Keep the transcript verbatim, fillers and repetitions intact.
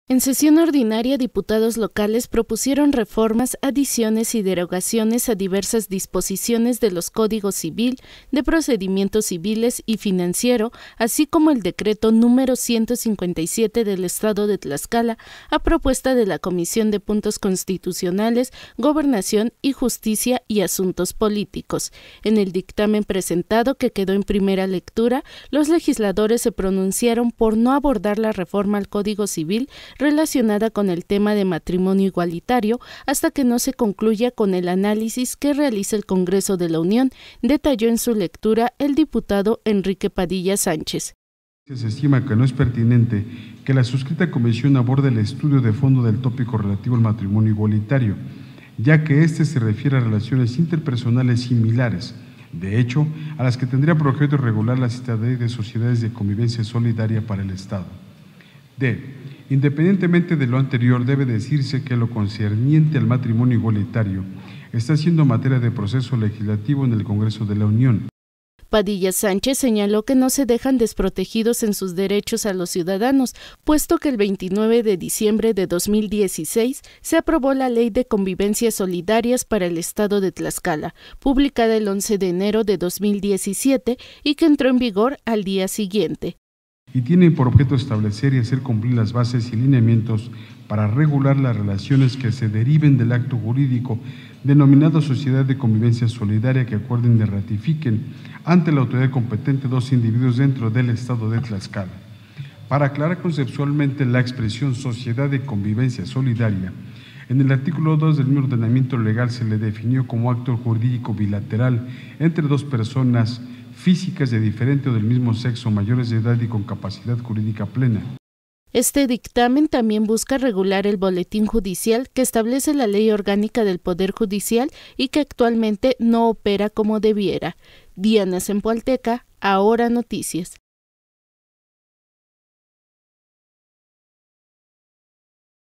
En sesión ordinaria, diputados locales propusieron reformas, adiciones y derogaciones a diversas disposiciones de los Códigos Civil, de Procedimientos Civiles y Financiero, así como el decreto número ciento cincuenta y siete del Estado de Tlaxcala, a propuesta de la Comisión de Puntos Constitucionales, Gobernación y Justicia y Asuntos Políticos. En el dictamen presentado, que quedó en primera lectura, los legisladores se pronunciaron por no abordar la reforma al Código Civil relacionada con el tema de matrimonio igualitario hasta que no se concluya con el análisis que realiza el Congreso de la Unión, detalló en su lectura el diputado Enrique Padilla Sánchez. Se estima que no es pertinente que la suscrita comisión aborde el estudio de fondo del tópico relativo al matrimonio igualitario, ya que este se refiere a relaciones interpersonales similares, de hecho, a las que tendría por objeto regular la citada ley de sociedades de convivencia solidaria para el Estado. D. Independientemente de lo anterior, debe decirse que lo concerniente al matrimonio igualitario está siendo materia de proceso legislativo en el Congreso de la Unión. Padilla Sánchez señaló que no se dejan desprotegidos en sus derechos a los ciudadanos, puesto que el veintinueve de diciembre de dos mil dieciséis se aprobó la Ley de Convivencias Solidarias para el Estado de Tlaxcala, publicada el once de enero de dos mil diecisiete y que entró en vigor al día siguiente. Y tiene por objeto establecer y hacer cumplir las bases y lineamientos para regular las relaciones que se deriven del acto jurídico denominado Sociedad de Convivencia Solidaria, que acuerden y ratifiquen ante la autoridad competente dos individuos dentro del Estado de Tlaxcala. Para aclarar conceptualmente la expresión Sociedad de Convivencia Solidaria, en el artículo dos del mismo ordenamiento legal se le definió como acto jurídico bilateral entre dos personas físicas de diferente o del mismo sexo, mayores de edad y con capacidad jurídica plena. Este dictamen también busca regular el boletín judicial que establece la Ley Orgánica del Poder Judicial y que actualmente no opera como debiera. Diana Zempoalteca, Ahora Noticias.